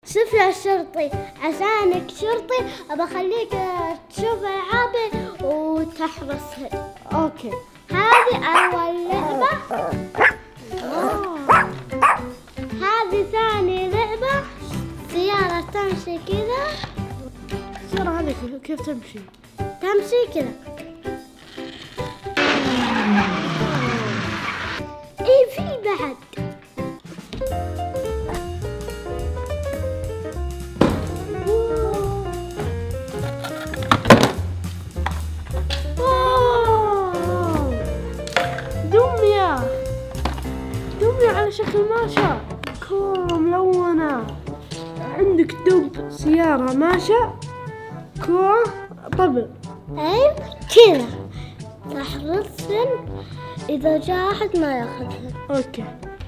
شوف يا شرطي، عشانك شرطي ابى اخليك تشوف العابي وتحرسها. اوكي. هذه اول لعبة. هذه ثاني لعبة. سيارة تمشي كذا. السيارة هذه كيف تمشي؟ تمشي كذا. ايه في بعد. دمية على شكل ماشا، كورة ملونة. عندك دب، سيارة، ماشا، كورة، طبل. ايوه كذا تحرسهن، اذا جاء احد ما ياخذهن. اوكي.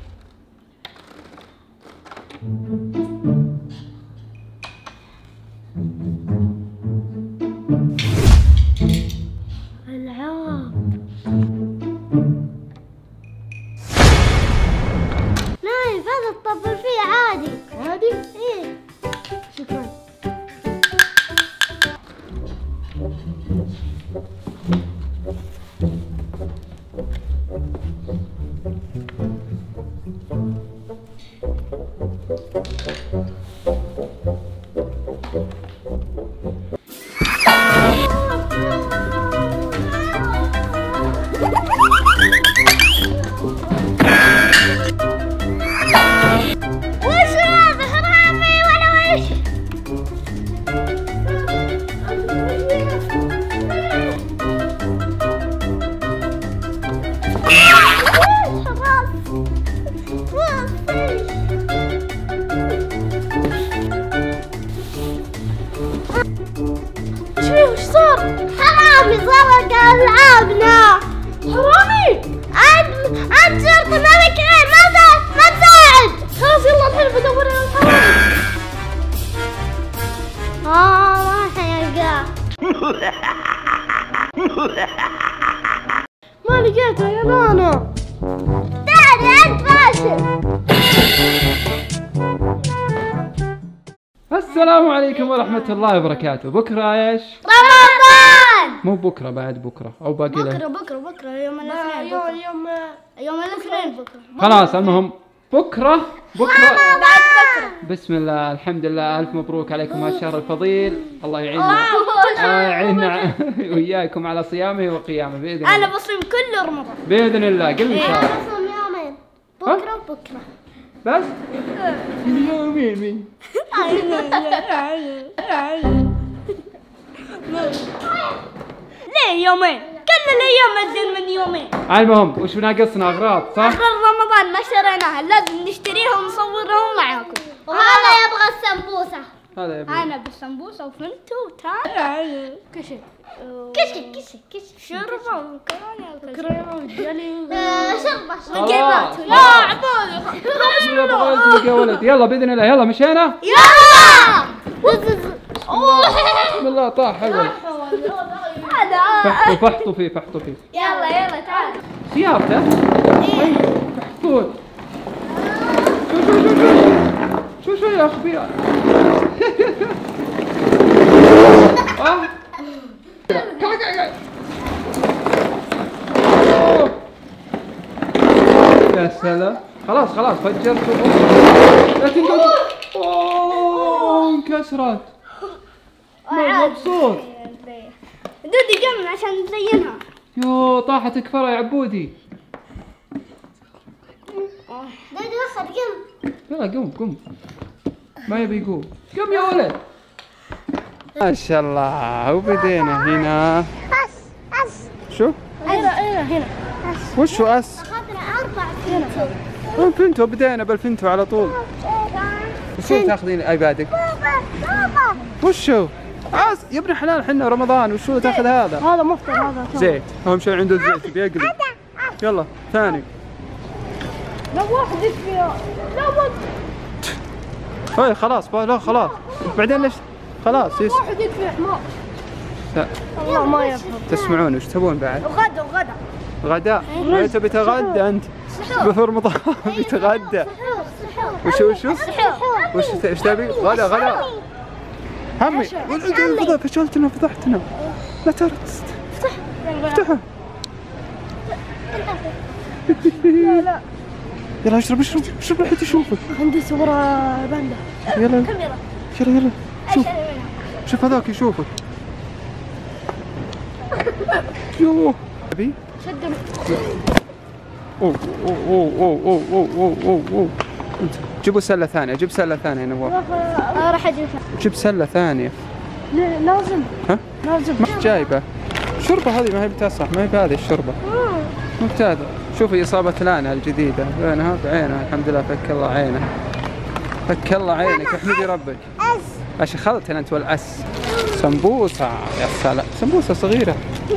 العاب. نايف هذا تطبل فيه عادي. عادي؟ ايه. شكرا. وش هذا حرامي ولا وش؟ وش صار؟ حرامي سرق ألعابنا. حرامي؟ عاد شرطي ملك ما تساعد. خلاص يلا الحين بدور على الحرامي. ما حيلقاه. ما لقيته يا نانا. داري أنت فاشل. السلام عليكم ورحمة الله وبركاته. بكرة ايش؟ رمضان. مو بكرة، بعد بكرة أو باقي له. بكرة يوم الاثنين. يوم الاثنين بكرة. خلاص المهم بكرة بعد بكرة. بسم الله الحمد لله، ألف مبروك عليكم هالشهر الفضيل. الله يعيننا يعيننا وإياكم على صيامه وقيامه بإذن الله. أنا بصوم كل رمضان بإذن الله قل إن شاء الله. أنا بصوم يومين، بكرة وبكرة. بس يومين. ليه يومين؟ كل الأيام أزين من يومين. المهم وش ناقصنا أغراض صح؟ آخر رمضان ما شريناها، لازم نشتريها ونصورها معاكم. وهذا يبغى السمبوسة. هذا يبي. أنا بالسمبوسة وفنتو وتان كشك شربة كريمة وجلي. شربة خلاص. يا عبودي يبغى يسلك يا ولد. يلا بإذن الله يلا مشينا. يلا. بسم الله طاح الولد. فحطوا فيه. يلا تعال. سيارته؟ إيه. فحطوه. شو يا أخي يا سلام. خلاص فجرت. لا تنقل. اوه انكسرت. مبسوط. دودي قم عشان نزينها. يو طاحت كفرة يا عبودي. دودي وخر قم. يلا قم ما يبي يقوم. قم يا ولد. ما شاء الله. وبدينا هنا. شو؟ هنا. وشو أس؟ أخذنا 4 الفنتو. بدينا بالفنتو على طول. وشو تاخذين ايبادك؟ وشو؟ يا ابن الحلال حنا رمضان وشو تاخذ هذا؟ هذا مفطر هذا. زيت، اهم شيء عنده الزيت بيقلب. يلا ثاني. لا واحد يكفي. لا خلاص خلاص. بعدين ليش؟ خلاص واحد يكفي حمار. لا والله ما يفهم. تسمعون وش تبون بعد؟ وغدا. غداء. تبي تغدى انت؟ في رمضان بتغدى. وش تبي؟ غدا همي فشلتنا فضحتنا. لا ترى افتحها. لا يلا اشرب لحد يشوفك. عندي صورة باندا. يلا شوف هذاك يشوفك. يوه ابي شدنا. اوه جيبوا سلة ثانية. جيب سلة ثانية نواف. راح اجيب. جيب سلة ثانية. لازم. ها؟ لازم. ما جايبة. الشوربة هذه ما هي بتصح، ما هي بهذه الشوربة. ممتازة. شوفي إصابة لانا الجديدة بعينها الحمد لله. فك الله عينه. فك الله عينك احمدي ربك. ايش اخذت انت والأس؟ سمبوسة يا سلام. سمبوسة صغيرة.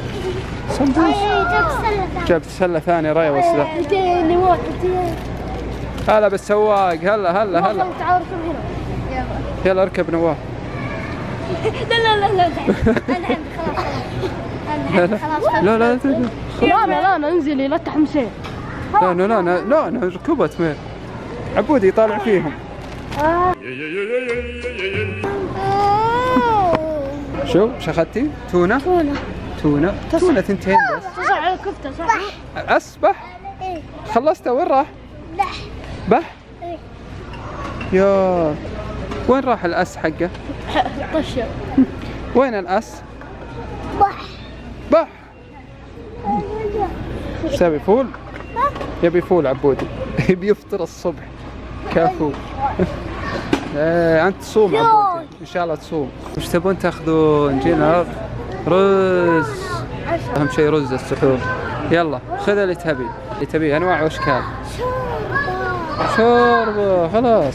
جبت سلة ثانية راية وسلة. هلا بالسواق. هلا يلا اركب نواف. لا انا عندي خلاص. لا انزلي لا تحمسين. لا ركبت مير. عبودي يطالع فيهم. شو اخذتي؟ تونة ثنتين بس. تصع على كفتة صح؟ أسبح؟ خلصته وين راح؟ بح؟ يا وين راح الأس حقه؟ طشر. وين الأس؟ بح ايش تبي فول؟ يبي فول عبودي. يبي يفطر الصبح كافو. انت تصوم عبودي ان شاء الله تصوم. وش تبون تاخذون؟ جينا رز. اهم شيء رز السحور. يلا خذ اللي تبي انواع واشكال. شوربه خلاص.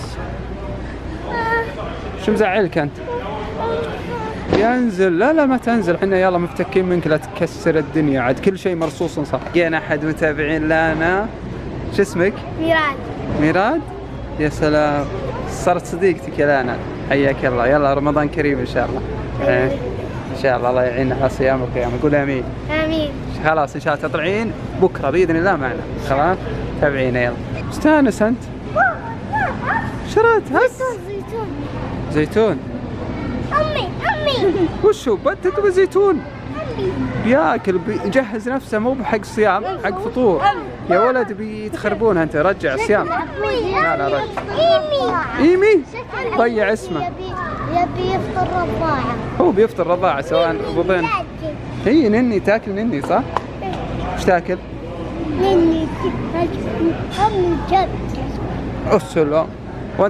شو مزعلك انت؟ ينزل. لا ما تنزل. احنا يلا مفتكين منك لا تكسر الدنيا عاد. كل شيء مرصوص صح. جينا احد متابعين لنا. شو اسمك؟ ميراد. يا سلام صارت صديقتك يا لانا. حياك الله. يلا رمضان كريم ان شاء الله. ان شاء الله يعيننا على صيام القيامة. قول امين. خلاص ان شاء الله تطلعين بكره باذن الله معنا. خلاص تابعينا يلا. مستانس انت؟ شريت هس زيتون. امي وشو بدت بزيتون؟ بياكل بيجهز نفسه مو بحق صيام حق فطور. يا ولد بيتخربون انت. رجع الصيام. لا رجع. ايمي ضيع اسمه. يبي يفطر رضاعة. هو بيفطر رضاعة سواء بضين. هي نني تاكل نني صح؟ ايش تاكل؟ نني جد. السلام. وانت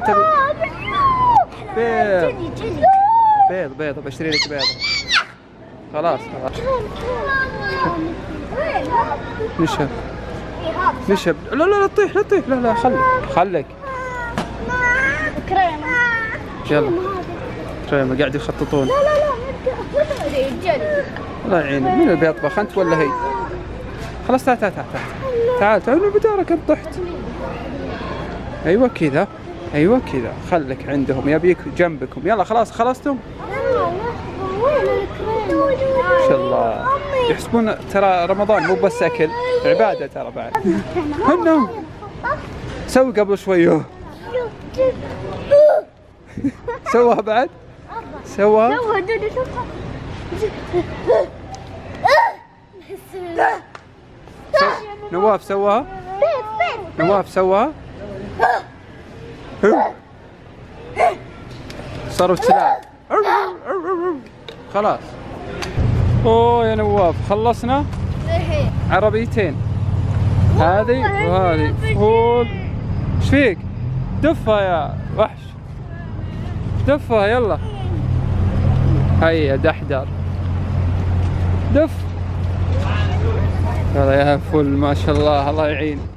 بيض بشتري لك بيض. خلاص نشب. لا تطيح. لا خليك. يلا كريمة قاعد يخططون. الله يعينك. مين اللي بيطبخ انت ولا هي؟ خلاص تعال بدارك انت طحت. ايوه كذا خليك عندهم. يبيك جنبكم. يلا خلاص خلصتم؟ ما شاء الله. يحسبون ترى رمضان مو بس اكل عبادة ترى بعد. هنو سوي قبل شوي. سواها بعد. سواها نواف سواها. صاروا تلعب. خلاص. اوه يا نواف خلصنا عربيتين. هذه وهذه فول. ايش فيك؟ دفها يا وحش. دفها يلا. هيا دحدر دف. هذا يا فل ما شاء الله. الله يعين.